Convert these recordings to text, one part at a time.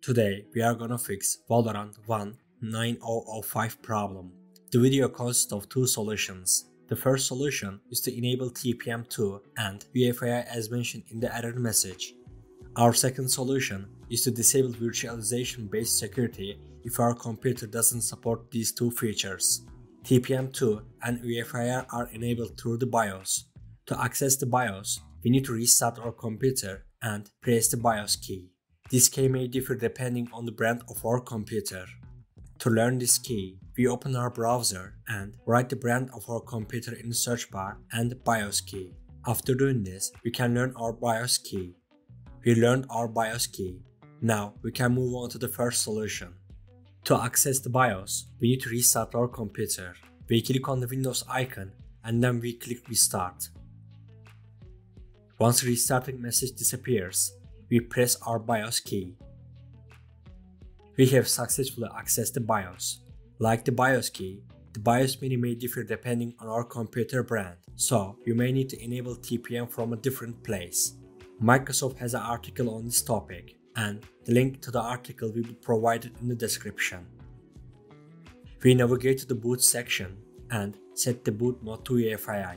Today we are gonna fix Valorant VAN9005 problem. The video consists of two solutions. The first solution is to enable TPM 2 and UEFI as mentioned in the error message. Our second solution is to disable virtualization-based security if our computer doesn't support these two features. TPM 2 and UEFI are enabled through the BIOS. To access the BIOS, we need to restart our computer and press the BIOS key. This key may differ depending on the brand of our computer. To learn this key, we open our browser and write the brand of our computer in the search bar and the BIOS key. After doing this, we can learn our BIOS key. We learned our BIOS key. Now we can move on to the first solution. To access the BIOS, we need to restart our computer. We click on the Windows icon and then we click Restart. Once the restarting message disappears, we press our BIOS key. We have successfully accessed the BIOS. Like the BIOS key, the BIOS menu may differ depending on our computer brand, so you may need to enable TPM from a different place. Microsoft has an article on this topic, and the link to the article will be provided in the description. We navigate to the boot section and set the boot mode to UEFI.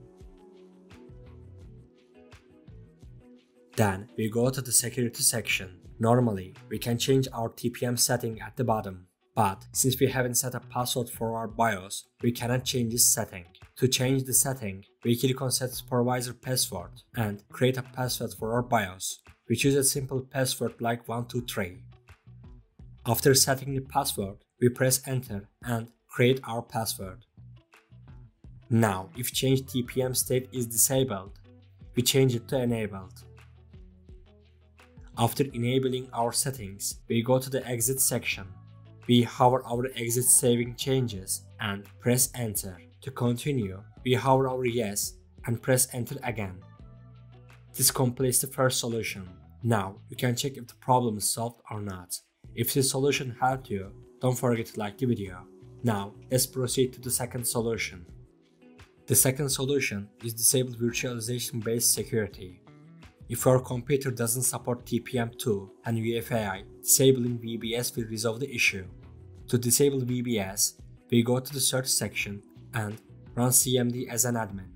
Then we go to the security section. Normally, we can change our TPM setting at the bottom, but since we haven't set a password for our BIOS, we cannot change this setting. To change the setting, we click on Set Supervisor Password and create a password for our BIOS. We choose a simple password like 123. After setting the password, we press Enter and create our password. Now, if change TPM state is disabled, we change it to enabled. After enabling our settings, we go to the exit section. We hover over exit saving changes and press enter. To continue, we hover over yes and press enter again. This completes the first solution. Now you can check if the problem is solved or not. If this solution helped you, don't forget to like the video. Now let's proceed to the second solution. The second solution is disable virtualization-based security. If your computer doesn't support TPM 2 and UEFI, disabling VBS will resolve the issue. To disable VBS, we go to the search section and run CMD as an admin.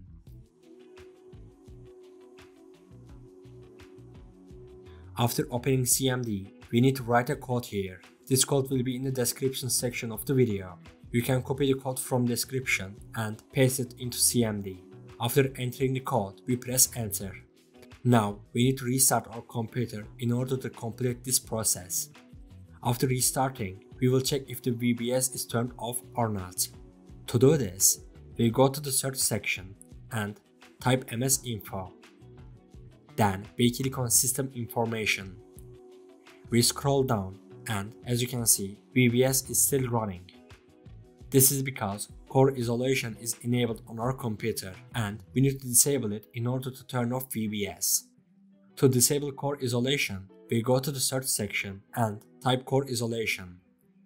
After opening CMD, we need to write a code here. This code will be in the description section of the video. You can copy the code from description and paste it into CMD. After entering the code, we press enter. Now we need to restart our computer in order to complete this process. After restarting, we will check if the VBS is turned off or not. To do this, we go to the search section and type MS-Info. Then we click on System Information. We scroll down and as you can see, VBS is still running. This is because core isolation is enabled on our computer and we need to disable it in order to turn off VBS. To disable core isolation, we go to the search section and type core isolation.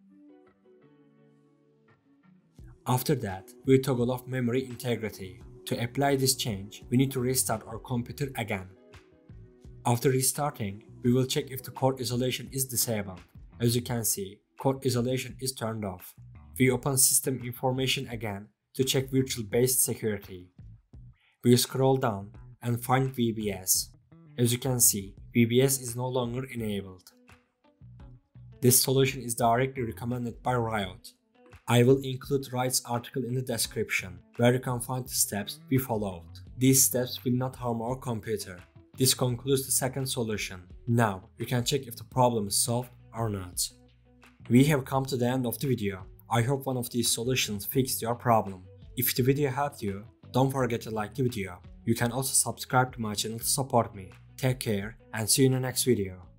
After that, we toggle off memory integrity. To apply this change, we need to restart our computer again. After restarting, we will check if the core isolation is disabled. As you can see, core isolation is turned off. We open System Information again to check virtual-based security. We scroll down and find VBS. As you can see, VBS is no longer enabled. This solution is directly recommended by Riot. I will include Riot's article in the description, where you can find the steps we followed. These steps will not harm our computer. This concludes the second solution. Now you can check if the problem is solved or not. We have come to the end of the video. I hope one of these solutions fixed your problem. If the video helped you, don't forget to like the video. You can also subscribe to my channel to support me. Take care and see you in the next video.